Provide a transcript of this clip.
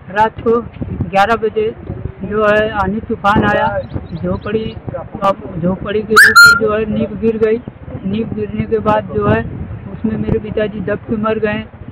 रात को 11 बजे जो है आंधी तूफान आया। झोपड़ी के ऊपर जो है नींव गिर गई। नींव गिरने के बाद जो है उसमें मेरे पिताजी दब के मर गए।